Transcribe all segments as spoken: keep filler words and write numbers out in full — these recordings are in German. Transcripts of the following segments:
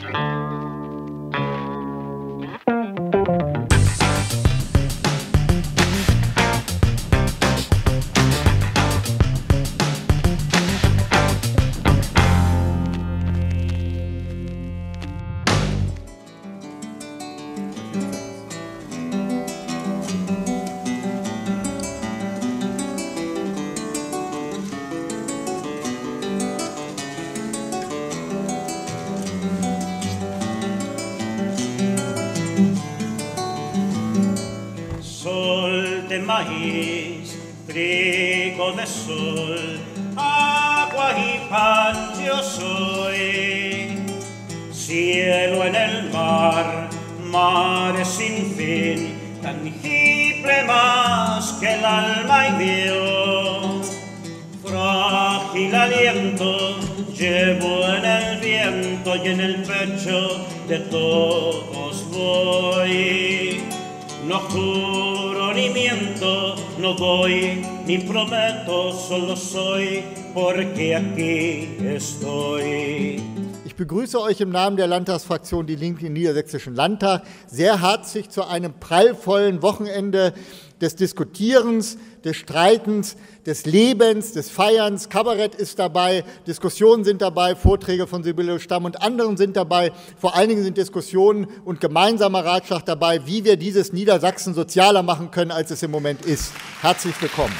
Maíz, trigo de sol, agua y pan yo soy, cielo en el mar, mares sin fin, tangible más que el alma y Dios. Frágil aliento llevo en el viento y en el pecho de todos voy. No juro ni miento, no doy ni prometo, solo soy, porque aquí estoy. Ich begrüße euch im Namen der Landtagsfraktion Die Linke im Niedersächsischen Landtag sehr herzlich zu einem prallvollen Wochenende des Diskutierens, des Streitens, des Lebens, des Feierns. Kabarett ist dabei, Diskussionen sind dabei, Vorträge von Sibylle Stamm und anderen sind dabei. Vor allen Dingen sind Diskussionen und gemeinsamer Ratschlag dabei, wie wir dieses Niedersachsen sozialer machen können, als es im Moment ist. Herzlich willkommen.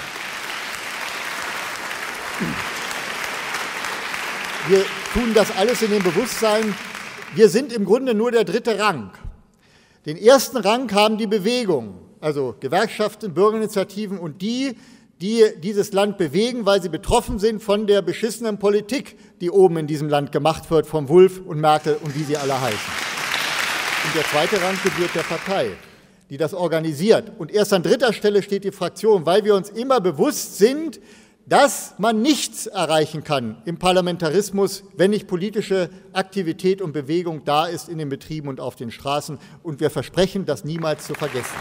Wir tun das alles in dem Bewusstsein, wir sind im Grunde nur der dritte Rang. Den ersten Rang haben die Bewegungen, also Gewerkschaften, Bürgerinitiativen und die, die dieses Land bewegen, weil sie betroffen sind von der beschissenen Politik, die oben in diesem Land gemacht wird, von Wulff und Merkel und wie sie alle heißen. Und der zweite Rang gebührt der Partei, die das organisiert. Und erst an dritter Stelle steht die Fraktion, weil wir uns immer bewusst sind, dass man nichts erreichen kann im Parlamentarismus, wenn nicht politische Aktivität und Bewegung da ist in den Betrieben und auf den Straßen. Und wir versprechen, das niemals zu vergessen.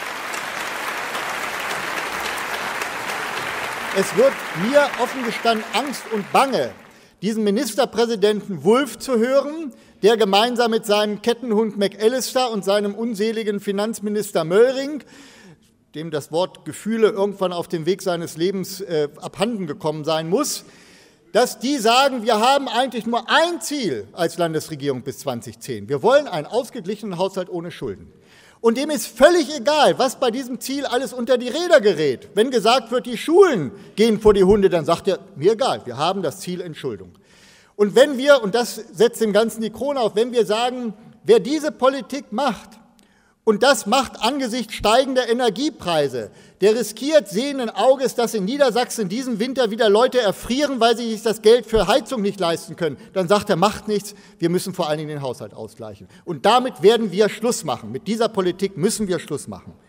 Es wird mir offen gestanden Angst und Bange, diesen Ministerpräsidenten Wulff zu hören, der gemeinsam mit seinem Kettenhund McAllister und seinem unseligen Finanzminister Möllring, dem das Wort Gefühle irgendwann auf dem Weg seines Lebens äh, abhanden gekommen sein muss, dass die sagen, wir haben eigentlich nur ein Ziel als Landesregierung bis zweitausendzehn. Wir wollen einen ausgeglichenen Haushalt ohne Schulden. Und dem ist völlig egal, was bei diesem Ziel alles unter die Räder gerät. Wenn gesagt wird, die Schulen gehen vor die Hunde, dann sagt er, mir egal, wir haben das Ziel Entschuldung. Und wenn wir, und das setzt dem Ganzen die Krone auf, wenn wir sagen, wer diese Politik macht, und das macht angesichts steigender Energiepreise, der riskiert sehenden Auges, dass in Niedersachsen diesen Winter wieder Leute erfrieren, weil sie sich das Geld für Heizung nicht leisten können. Dann sagt er, macht nichts, wir müssen vor allen Dingen den Haushalt ausgleichen. Und damit werden wir Schluss machen. Mit dieser Politik müssen wir Schluss machen.